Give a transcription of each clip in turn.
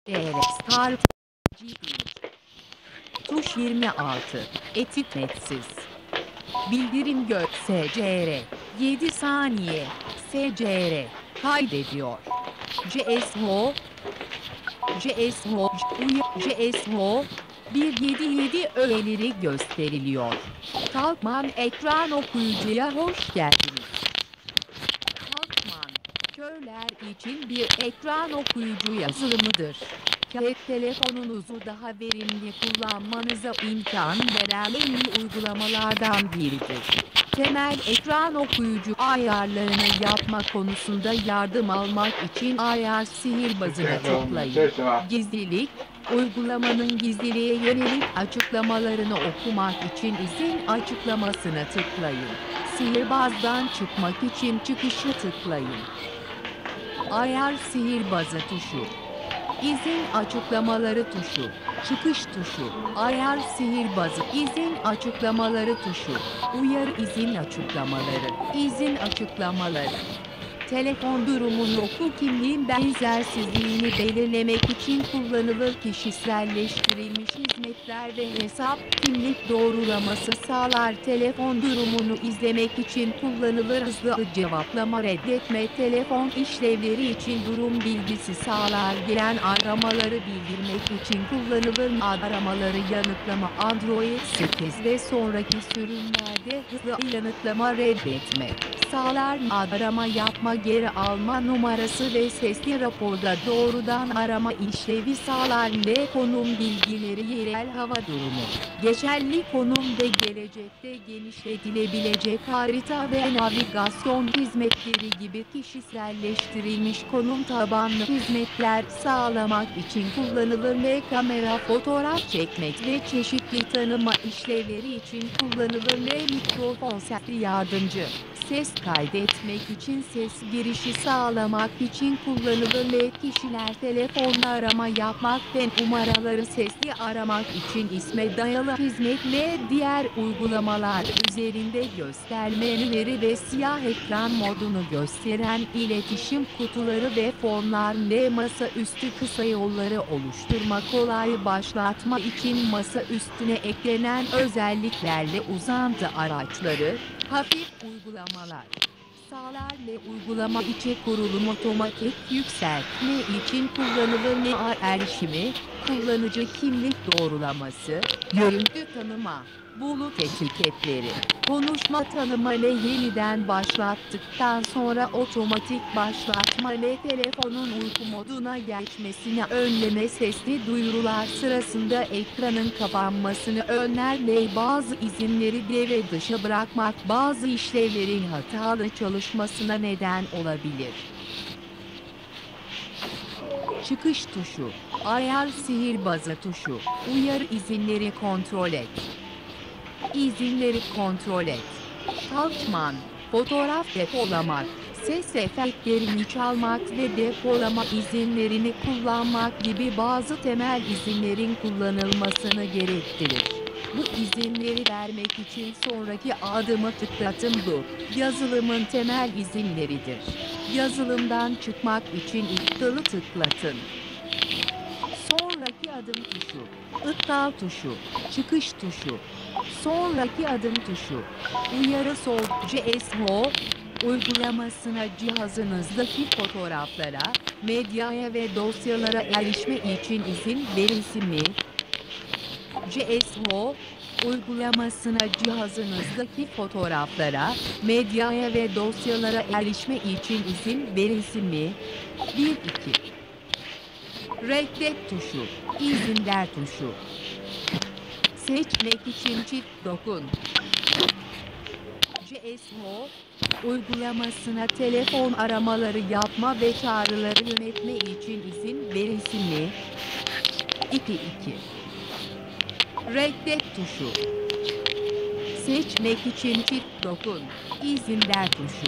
Start tuş 26 etiketsiz bildirim SCR 7 saniye SCR kaydediyor. CSHO CSHO 177 öğeleri gösteriliyor. Kalkman ekran okuyucuya hoş geldiniz. Kalkman, körler için bir ekran okuyucu yazılımıdır. Cep telefonunuzu daha verimli kullanmanıza imkan veren en iyi uygulamalardan biridir. Temel ekran okuyucu ayarlarını yapma konusunda yardım almak için ayar sihirbazına tıklayın. Gizlilik, uygulamanın gizliliğe yönelik açıklamalarını okumak için izin açıklamasına tıklayın. Sihirbazdan çıkmak için çıkışı tıklayın. Ayar sihirbazı tuşu. İzin açıklamaları tuşu. Çıkış tuşu. Ayar sihirbazı. İzin açıklamaları tuşu. Uyarı izin açıklamaları. İzin açıklamaları. Telefon durumunun okul kimliğin benzersizliğini belirlemek için kullanılır. Kişiselleştirilmiş hizmetler ve hesap kimlik doğrulaması sağlar. Telefon durumunu izlemek için kullanılır. Hızlı cevaplama reddetme telefon işlevleri için durum bilgisi sağlar. Gelen aramaları bildirmek için kullanılır. Aramaları yanıtlama Android 8 ve sonraki sürümlerde hızlı yanıtlama reddetme sağlar. Arama yapma, geri alma numarası ve sesli raporda doğrudan arama işlevi sağlar. Konum bilgileri, yerel hava durumu, geçerli konum ve gelecekte genişletilebilecek harita ve navigasyon hizmetleri gibi kişiselleştirilmiş konum tabanlı hizmetler sağlamak için kullanılır. Kamera, fotoğraf çekmek ve çeşitli tanıma işlevleri için kullanılır. Mikrofon, sesli yardımcı ses kaydetmek için ses girişi sağlamak için kullanılır. Kişiler telefonla arama yapmak ve numaraları sesli aramak için isme dayalı hizmet ve diğer uygulamalar üzerinde gösterme menüleri ve siyah ekran modunu gösteren iletişim kutuları ve formlar. Masaüstü kısa yolları oluşturma, kolay başlatma için masa üstüne eklenen özelliklerle uzantı araçları, hafif uygulamalar sağlar. Uygulama içi kurulum otomatik yükseltme için kullanılır. Erişimi, kullanıcı kimlik doğrulaması, görüntü tanıma, bulut etiketleri, konuşma tanıma yeniden başlattıktan sonra otomatik başlatma telefonun uyku moduna geçmesini önleme, sesli duyurular sırasında ekranın kapanmasını önler. Bazı izinleri devre dışı bırakmak bazı işlevlerin hatalı çalışmasına neden olabilir. Çıkış tuşu. Ayar sihirbazı tuşu. Uyarı izinleri kontrol et. İzinleri kontrol et. Kalkman, fotoğraf depolamak, ses efektlerini çalmak ve depolama izinlerini kullanmak gibi bazı temel izinlerin kullanılmasını gerektirir. Bu izinleri vermek için sonraki adımı tıklatın. Bu, yazılımın temel izinleridir. Yazılımdan çıkmak için iptali tıklatın. Sonraki adım tuşu, iptal tuşu, çıkış tuşu, sonraki adım tuşu, uyarı sol. CSHO uygulamasına cihazınızdaki fotoğraflara, medyaya ve dosyalara erişme için izin verilsin mi? CSHO uygulamasına cihazınızdaki fotoğraflara, medyaya ve dosyalara erişme için izin verilsin mi? 1-2 Reddet tuşu, izinler tuşu. Seçmek için çift dokun. CSHO uygulamasına telefon aramaları yapma ve çağrıları yönetme için izin verilsin mi? 2-2 Reddet tuşu. Seçmek için çift dokun. İzinler tuşu.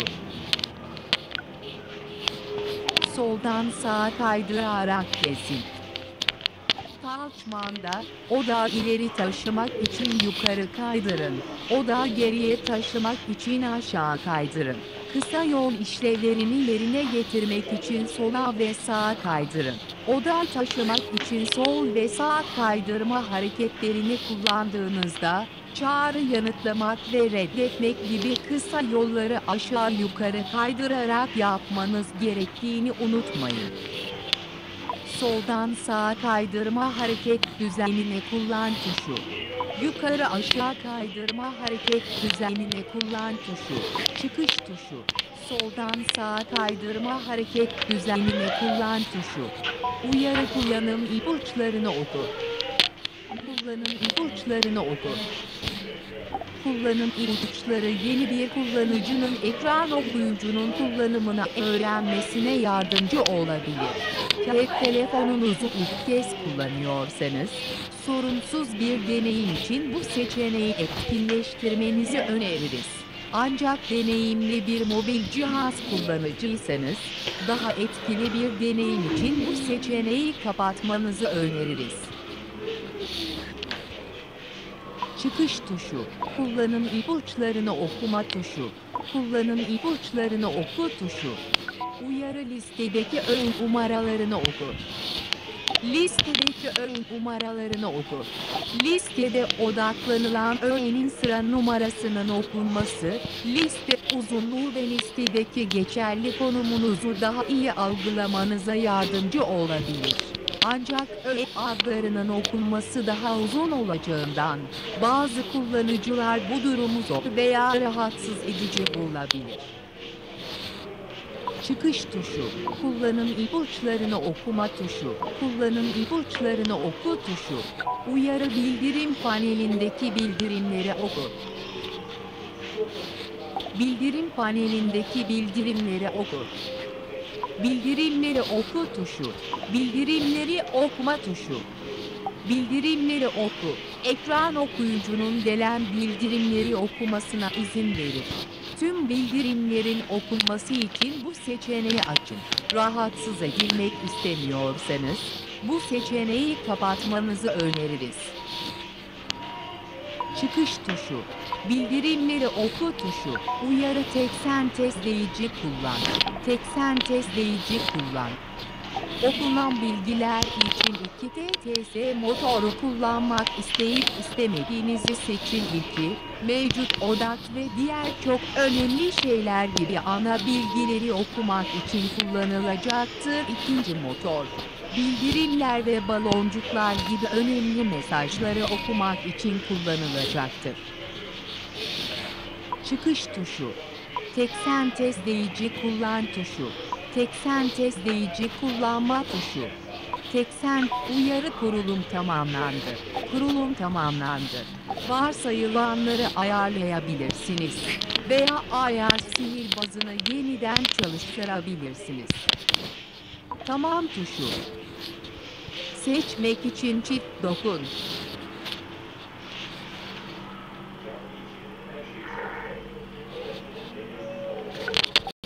Soldan sağa kaydırarak kesin. Kalkmanda, odağı ileri taşımak için yukarı kaydırın. Odağı geriye taşımak için aşağı kaydırın. Kısa yol işlevlerini yerine getirmek için sola ve sağa kaydırın. Oda taşımak için sol ve sağ kaydırma hareketlerini kullandığınızda, çağrı yanıtlamak ve reddetmek gibi kısa yolları aşağı yukarı kaydırarak yapmanız gerektiğini unutmayın. Soldan sağa kaydırma hareket düzenini kullan tuşu. Yukarı aşağı kaydırma hareket düzenini kullan tuşu. Çıkış tuşu. Soldan sağa kaydırma hareket düzenini kullan tuşu. Uyarı kullanım ipuçlarını oku. Kullanım ipuçlarını oku. Kullanım ipuçları yeni bir kullanıcının ekran okuyucunun kullanımına öğrenmesine yardımcı olabilir. Cep telefonunuzu ilk kez kullanıyorsanız, sorunsuz bir deneyim için bu seçeneği etkinleştirmenizi öneririz. Ancak deneyimli bir mobil cihaz kullanıcıysanız, daha etkili bir deneyim için bu seçeneği kapatmanızı öneririz. Çıkış tuşu, kullanım ipuçlarını okuma tuşu, kullanım ipuçlarını oku tuşu. Uyarı listedeki ön numaralarını oku. Listedeki ön numaralarını oku. Listede odaklanılan öğenin sıra numarasının okunması, liste uzunluğu ve listedeki geçerli konumunuzu daha iyi algılamanıza yardımcı olabilir. Ancak öğe adlarının okunması daha uzun olacağından, bazı kullanıcılar bu durumu zor veya rahatsız edici bulabilir. Çıkış tuşu, kullanım ipuçlarını okuma tuşu, kullanım ipuçlarını oku tuşu. Uyarı bildirim panelindeki bildirimleri oku. Bildirim panelindeki bildirimleri oku. Bildirimleri oku tuşu, bildirimleri okuma tuşu. Bildirimleri oku, ekran okuyucunun gelen bildirimleri okumasına izin verir. Tüm bildirimlerin okunması için bu seçeneği açın. Rahatsız edilmek istemiyorsanız, bu seçeneği kapatmanızı öneririz. Çıkış tuşu, bildirimleri oku tuşu, uyarı tek sentezleyici kullan. Tek sentezleyici kullan. Okunan bilgiler için 2TTS motoru kullanmak isteyip istemediğinizi seçin. 2. Mevcut odak ve diğer çok önemli şeyler gibi ana bilgileri okumak için kullanılacaktır. 2. motor. Bildirimler ve baloncuklar gibi önemli mesajları okumak için kullanılacaktır. Çıkış tuşu. Tek sentezleyici kullan tuşu. Tek sentezleyici kullanma tuşu. Uyarı kurulum tamamlandı. Kurulum tamamlandı. Varsayılanları ayarlayabilirsiniz. Veya ayar sihirbazını yeniden çalıştırabilirsiniz. Tamam tuşu. Seçmek için çift dokun.